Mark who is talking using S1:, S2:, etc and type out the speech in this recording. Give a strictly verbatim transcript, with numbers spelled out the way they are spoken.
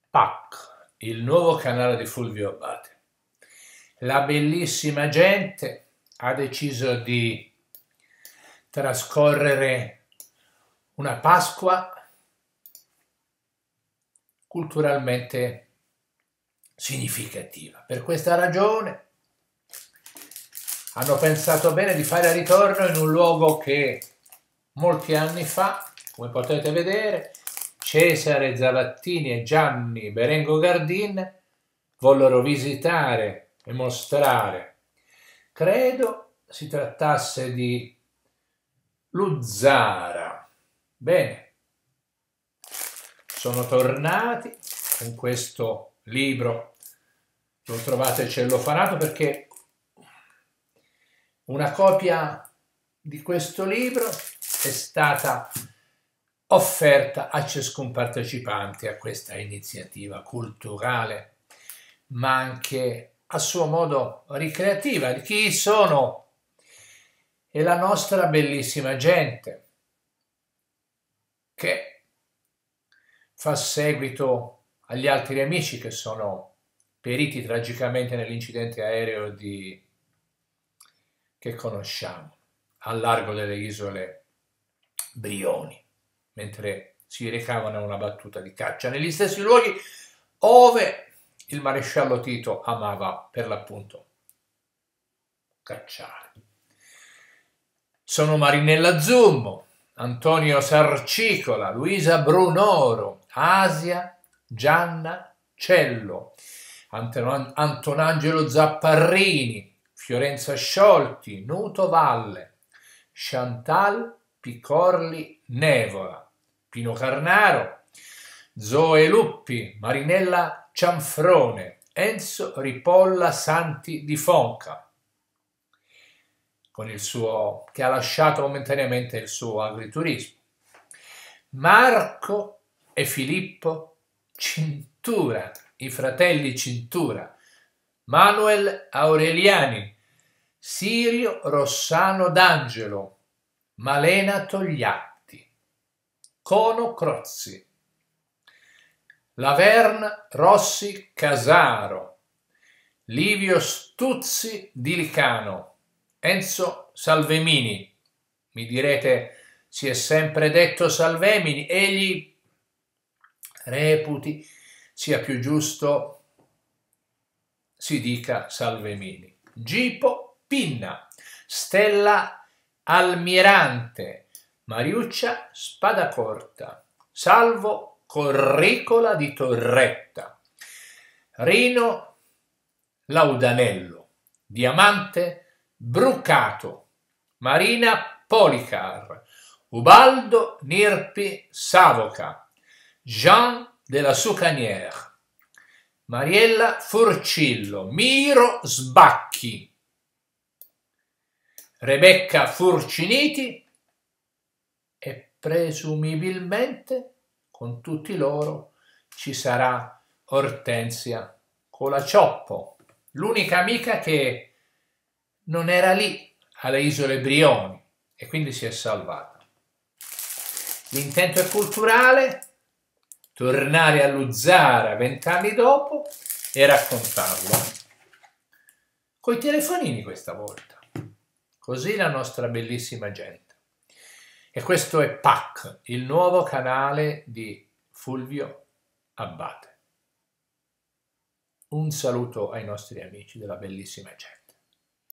S1: P A C, il nuovo canale di Fulvio Abbate. La bellissima gente ha deciso di trascorrere una Pasqua culturalmente significativa. Per questa ragione hanno pensato bene di fare ritorno in un luogo che molti anni fa, come potete vedere, Cesare Zavattini e Gianni Berengo Gardin vollero visitare e mostrare. Credo si trattasse di Luzzara. Bene, sono tornati con questo libro, lo trovate cellofanato perché una copia di questo libro è stata offerta a ciascun partecipante a questa iniziativa culturale, ma anche a suo modo ricreativa. Chi sono? È la nostra bellissima gente che fa seguito agli altri amici che sono periti tragicamente nell'incidente aereo di... che conosciamo al largo delle isole Brioni, mentre si recavano a una battuta di caccia negli stessi luoghi ove il maresciallo Tito amava per l'appunto cacciare. Sono Marinella Zummo, Antonio Sarcicola, Luisa Brunoro, Asia Gianna Cello, Anton- Antonangelo Zapparrini, Fiorenza Sciolti, Nuto Valle, Chantal Picorli Nevola, Pino Carnaro, Zoe Luppi, Marinella Cianfrone, Enzo Ripolla Santi di Fonca, con il suo, che ha lasciato momentaneamente il suo agriturismo, Marco e Filippo Cintura, i fratelli Cintura, Manuel Aureliani, Sirio Rossano D'Angelo, Malena Togliatti, Cono Crozzi, Laverne Rossi Casaro, Livio Stuzzi di Licano, Enzo Salvemini. Mi direte, si è sempre detto Salvemini, egli reputi sia più giusto si dica Salvemini. Gipo Pinna, Stella Almirante, Mariuccia Spadacorta, Salvo Corricola di Torretta, Rino Laudanello, Diamante Brucato, Marina Policar, Ubaldo Nirpi Savoca, Jean della Sucanière, Mariella Furcillo, Miro Sbacchi, Rebecca Furciniti e presumibilmente con tutti loro ci sarà Ortensia Colacioppo, l'unica amica che non era lì alle isole Brioni e quindi si è salvata. L'intento è culturale, tornare a Luzzara vent'anni dopo e raccontarlo coi telefonini questa volta. Così la nostra bellissima gente. E questo è P A C, il nuovo canale di Fulvio Abbate. Un saluto ai nostri amici della bellissima gente.